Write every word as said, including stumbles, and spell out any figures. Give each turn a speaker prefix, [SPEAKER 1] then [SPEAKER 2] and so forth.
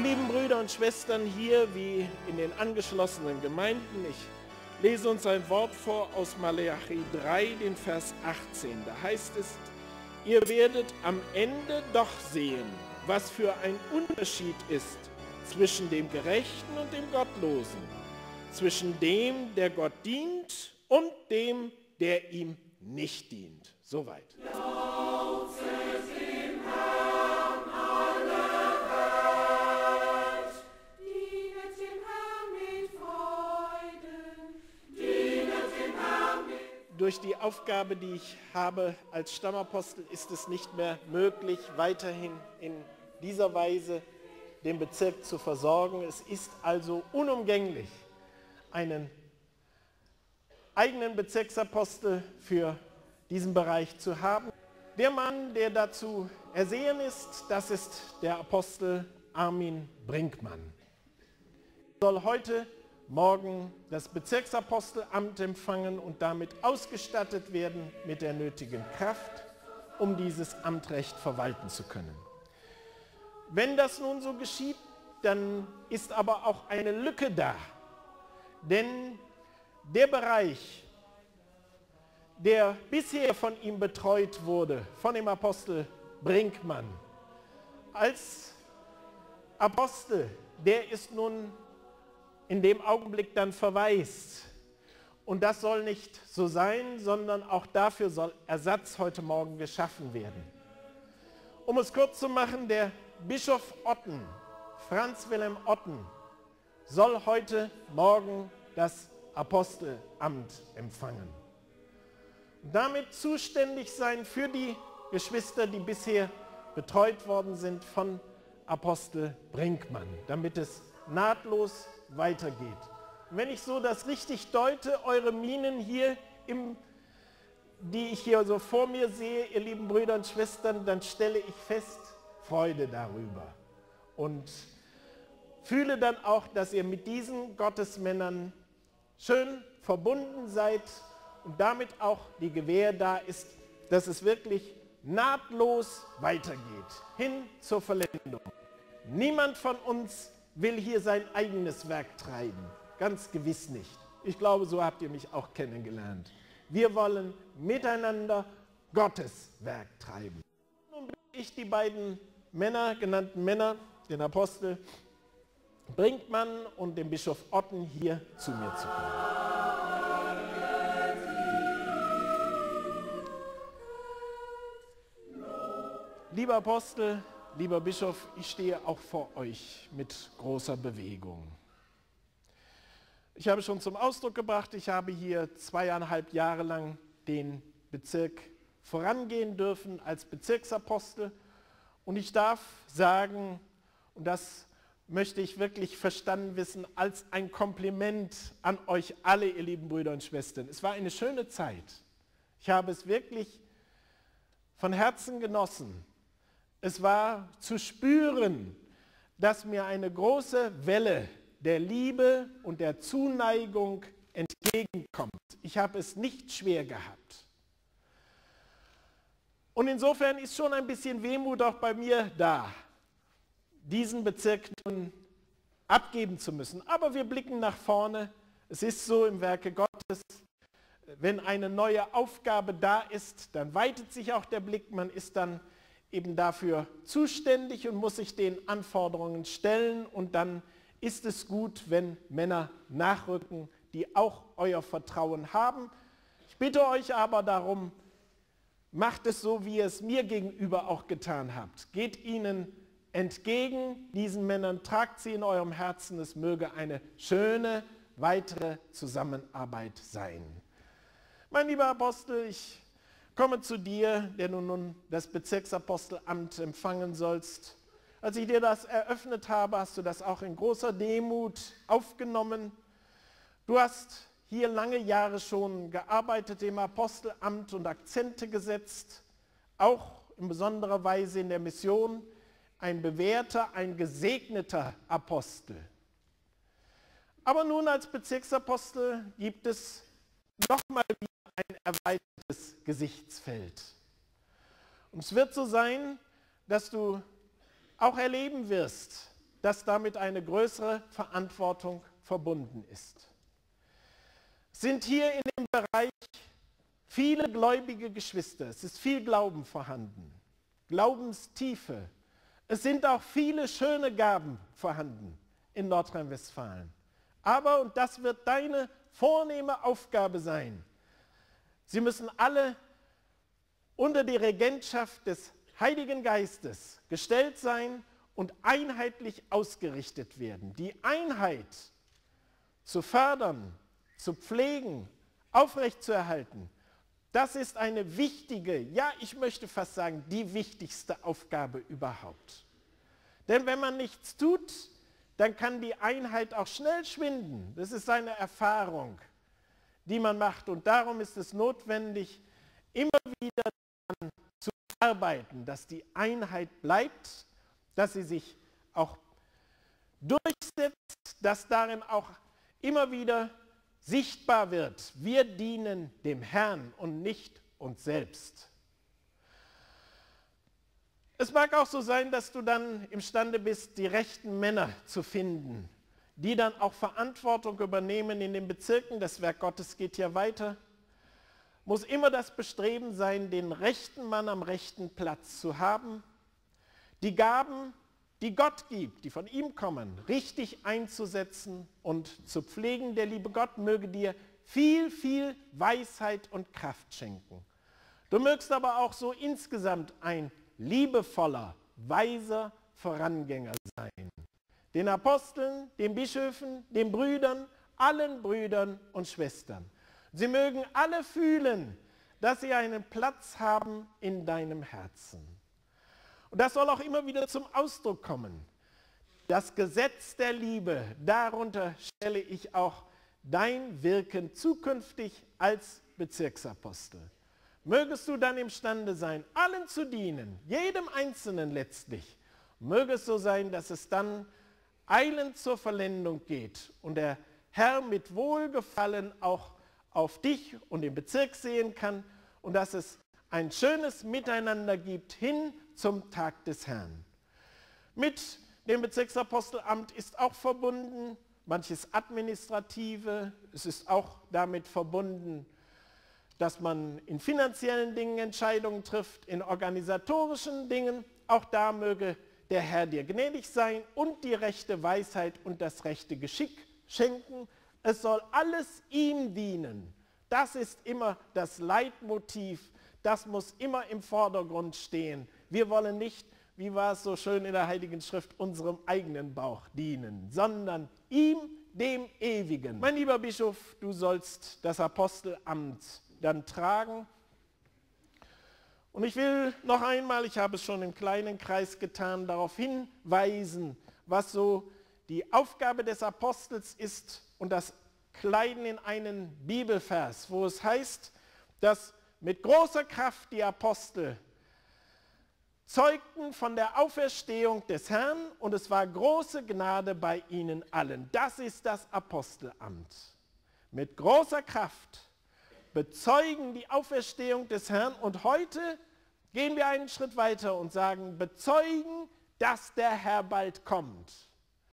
[SPEAKER 1] lieben Brüder und Schwestern hier wie in den angeschlossenen Gemeinden, ich lese uns ein Wort vor aus Maleachi drei, den Vers achtzehn. Da heißt es, ihr werdet am Ende doch sehen, was für ein Unterschied ist zwischen dem Gerechten und dem Gottlosen, zwischen dem, der Gott dient und dem, der ihm nicht dient. Soweit. Durch die Aufgabe, die ich habe als Stammapostel, ist es nicht mehr möglich, weiterhin in dieser Weise den Bezirk zu versorgen. Es ist also unumgänglich, einen eigenen Bezirksapostel für diesen Bereich zu haben. Der Mann, der dazu ersehen ist, das ist der Apostel Armin Brinkmann. Er soll heute morgen das Bezirksapostelamt empfangen und damit ausgestattet werden mit der nötigen Kraft, um dieses Amtrecht verwalten zu können. Wenn das nun so geschieht, dann ist aber auch eine Lücke da, denn der Bereich, der bisher von ihm betreut wurde, von dem Apostel Brinkmann, als Apostel, der ist nun in dem Augenblick dann verwaist. Und das soll nicht so sein, sondern auch dafür soll Ersatz heute Morgen geschaffen werden. Um es kurz zu machen, der Bischof Otten, Franz Wilhelm Otten, soll heute Morgen das Apostelamt empfangen. Und damit zuständig sein für die Geschwister, die bisher betreut worden sind von Apostel Brinkmann, damit es nahtlos weitergeht. Und wenn ich so das richtig deute, eure Mienen hier, im, die ich hier so vor mir sehe, ihr lieben Brüder und Schwestern, dann stelle ich fest, Freude darüber. Und fühle dann auch, dass ihr mit diesen Gottesmännern schön verbunden seid und damit auch die Gewähr da ist, dass es wirklich nahtlos weitergeht, hin zur Vollendung. Niemand von uns will hier sein eigenes Werk treiben. Ganz gewiss nicht. Ich glaube, so habt ihr mich auch kennengelernt. Wir wollen miteinander Gottes Werk treiben. Nun bitte ich die beiden Männer, genannten Männer, den Apostel Brinkmann und den Bischof Otten, hier zu mir zu kommen. Lieber Apostel, lieber Bischof, ich stehe auch vor euch mit großer Bewegung. Ich habe schon zum Ausdruck gebracht, ich habe hier zweieinhalb Jahre lang den Bezirk vorangehen dürfen als Bezirksapostel und ich darf sagen, und das möchte ich wirklich verstanden wissen, als ein Kompliment an euch alle, ihr lieben Brüder und Schwestern. Es war eine schöne Zeit. Ich habe es wirklich von Herzen genossen. Es war zu spüren, dass mir eine große Welle der Liebe und der Zuneigung entgegenkommt. Ich habe es nicht schwer gehabt. Und insofern ist schon ein bisschen Wehmut auch bei mir da, diesen Bezirk nun abgeben zu müssen. Aber wir blicken nach vorne. Es ist so im Werke Gottes, wenn eine neue Aufgabe da ist, dann weitet sich auch der Blick. Man ist dann eben dafür zuständig und muss sich den Anforderungen stellen. Und dann ist es gut, wenn Männer nachrücken, die auch euer Vertrauen haben. Ich bitte euch aber darum, macht es so, wie ihr es mir gegenüber auch getan habt. Geht ihnen entgegen, diesen Männern, tragt sie in eurem Herzen. Es möge eine schöne weitere Zusammenarbeit sein. Mein lieber Apostel, ich komme zu dir, der du nun das Bezirksapostelamt empfangen sollst. Als ich dir das eröffnet habe, hast du das auch in großer Demut aufgenommen. Du hast hier lange Jahre schon gearbeitet im Apostelamt und Akzente gesetzt, auch in besonderer Weise in der Mission, ein bewährter, ein gesegneter Apostel. Aber nun als Bezirksapostel gibt es nochmal wieder ein erweitertes Gesichtsfeld. Und es wird so sein, dass du auch erleben wirst, dass damit eine größere Verantwortung verbunden ist. Es sind hier in dem Bereich viele gläubige Geschwister, es ist viel Glauben vorhanden, Glaubenstiefe. Es sind auch viele schöne Gaben vorhanden in Nordrhein-Westfalen. Aber, und das wird deine vornehme Aufgabe sein, sie müssen alle unter die Regentschaft des Heiligen Geistes gestellt sein und einheitlich ausgerichtet werden. Die Einheit zu fördern, zu pflegen, aufrechtzuerhalten, das ist eine wichtige, ja, ich möchte fast sagen, die wichtigste Aufgabe überhaupt. Denn wenn man nichts tut, dann kann die Einheit auch schnell schwinden. Das ist eine Erfahrung, die man macht. Und darum ist es notwendig, immer wieder daran zu arbeiten, dass die Einheit bleibt, dass sie sich auch durchsetzt, dass darin auch immer wieder sichtbar wird, wir dienen dem Herrn und nicht uns selbst. Es mag auch so sein, dass du dann imstande bist, die rechten Männer zu finden, die dann auch Verantwortung übernehmen in den Bezirken. Das Werk Gottes geht ja weiter. Muss immer das Bestreben sein, den rechten Mann am rechten Platz zu haben, die Gaben, die Gott gibt, die von ihm kommen, richtig einzusetzen und zu pflegen. Der liebe Gott möge dir viel, viel Weisheit und Kraft schenken. Du mögst aber auch so insgesamt ein liebevoller, weiser Vorangänger sein. Den Aposteln, den Bischöfen, den Brüdern, allen Brüdern und Schwestern. Sie mögen alle fühlen, dass sie einen Platz haben in deinem Herzen. Und das soll auch immer wieder zum Ausdruck kommen. Das Gesetz der Liebe, darunter stelle ich auch dein Wirken zukünftig als Bezirksapostel. Mögest du dann imstande sein, allen zu dienen, jedem Einzelnen letztlich. Möge es so sein, dass es dann eilend zur Vollendung geht und der Herr mit Wohlgefallen auch auf dich und den Bezirk sehen kann und dass es ein schönes Miteinander gibt hin zum Tag des Herrn. Mit dem Bezirksapostelamt ist auch verbunden manches Administrative, es ist auch damit verbunden, dass man in finanziellen Dingen Entscheidungen trifft, in organisatorischen Dingen. Auch da möge der Herr dir gnädig sein und die rechte Weisheit und das rechte Geschick schenken. Es soll alles ihm dienen. Das ist immer das Leitmotiv, das muss immer im Vordergrund stehen. Wir wollen nicht, wie war es so schön in der Heiligen Schrift, unserem eigenen Bauch dienen, sondern ihm, dem Ewigen. Mein lieber Bischof, du sollst das Apostelamt dann tragen. Und ich will noch einmal, ich habe es schon im kleinen Kreis getan, darauf hinweisen, was so die Aufgabe des Apostels ist und das kleiden in einen Bibelvers, wo es heißt, dass mit großer Kraft die Apostel zeugten von der Auferstehung des Herrn und es war große Gnade bei ihnen allen. Das ist das Apostelamt. Mit großer Kraft bezeugen die Auferstehung des Herrn und heute gehen wir einen Schritt weiter und sagen, bezeugen, dass der Herr bald kommt.